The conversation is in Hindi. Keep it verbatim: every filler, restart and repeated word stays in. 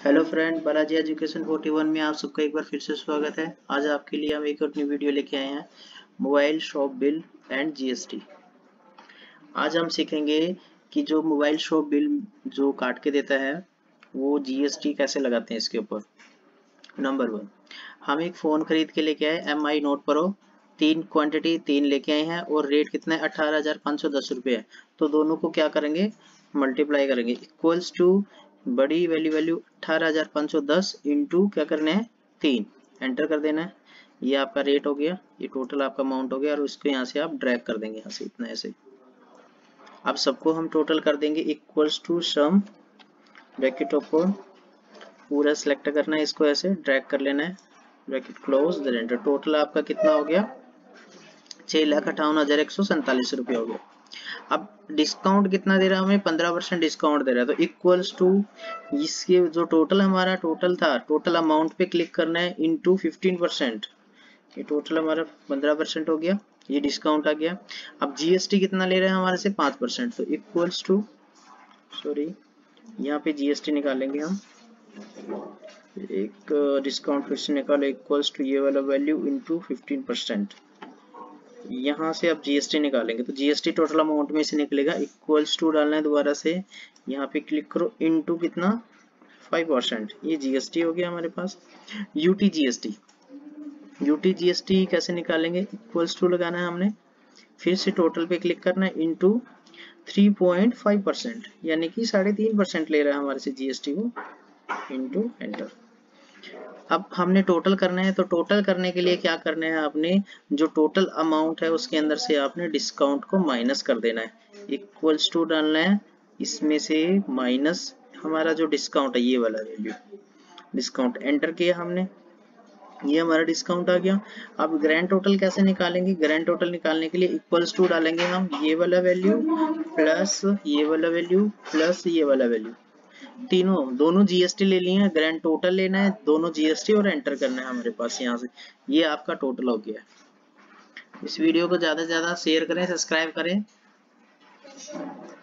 हेलो फ्रेंड, बालाजी एजुकेशन इकतालीस में आप सबका एक बार फिर से स्वागत है। आज आपके लिए हम एक और न्यू वीडियो लेके आए हैं, mobile shop bill and GST. आज हम सीखेंगे कि जो मोबाइल शॉप बिल जो काट के देता है वो जीएसटी कैसे लगाते हैं इसके ऊपर। नंबर वन, हम एक फ़ोन खरीद के लेके आए एम आई नोट प्रो, तीन क्वांटिटी तीन लेके आए हैं और रेट कितना है अठारह हजार पाँच सौ दस रुपये है। तो दोनों को क्या करेंगे, मल्टीप्लाई करेंगे, इक्वल्स टू बड़ी वैल्यू वैल्यू अठारह हजार पाँच सौ दस इंटू क्या करना है तीन, एंटर कर देना है। ये आपका रेट हो गया, ये टोटल आपका अमाउंट हो गया और उसको यहाँ से आप ड्रैग कर देंगे यहाँ से इतना ऐसे। अब सबको हम टोटल कर देंगे equals to sum, bracket open, पूरा सिलेक्ट करना है, इसको ऐसे ड्रैग कर लेना है, bracket close, then enter. Total आपका कितना हो गया, छह लाख अट्ठावन हजार एक सौ सैंतालीस रुपये हो गया। अब डिस्काउंट कितना दे रहा है हमें, पंद्रह परसेंट डिस्काउंट दे रहा है, तो इक्वल्स टू इसके जो टोटल हमारा टोटल था, टोटल अमाउंट पे क्लिक करना है इनटू फिफ्टीन परसेंट। ये टोटल हमारा पंद्रह परसेंट हो गया, ये डिस्काउंट आ गया। अब जीएसटी कितना ले रहे हैं हमारे से, पाँच परसेंट, तो इक्वल्स टू सॉरी यहाँ पे जीएसटी निकालेंगे हम, एक डिस्काउंट फिर से निकालो, इक्वल्स टू ये वाला वैल्यू इनटू फिफ्टीन परसेंट। यहाँ से आप जीएसटी निकालेंगे तो जीएसटी टोटल अमाउंट में से निकलेगा, इक्वल्स टू डालना है दोबारा से, यहाँ पे क्लिक करो, इनटू कितना फाइव परसेंट, ये जीएसटी हो गया हमारे पास। यूटी जीएसटी, यूटी जीएसटी कैसे निकालेंगे, इक्वल्स टू लगाना है हमने, फिर से टोटल पे क्लिक करना है, into three point five percent, यानी कि साढ़े तीन परसेंट ले रहा है हमारे से जीएसटी को, इनटू एंटर। अब हमने टोटल करना है, तो टोटल करने के लिए क्या करना है, आपने जो टोटल अमाउंट है उसके अंदर से आपने डिस्काउंट को माइनस कर देना है, इक्वल्स टू डालना है, इसमें से माइनस हमारा जो डिस्काउंट है ये वाला वैल्यू, डिस्काउंट, एंटर किया हमने, ये हमारा डिस्काउंट आ गया। अब ग्रैंड टोटल कैसे निकालेंगे, ग्रैंड टोटल निकालने के लिए इक्वल्स टू डालेंगे हम, ये वाला वैल्यू प्लस ये वाला वैल्यू प्लस ये वाला वैल्यू, तीनों दोनों जीएसटी ले लिए हैं, ग्रैंड टोटल लेना है, दोनों जीएसटी और एंटर करना है हमारे पास यहाँ से, ये आपका टोटल हो गया। इस वीडियो को ज्यादा से ज्यादा शेयर करें, सब्सक्राइब करें।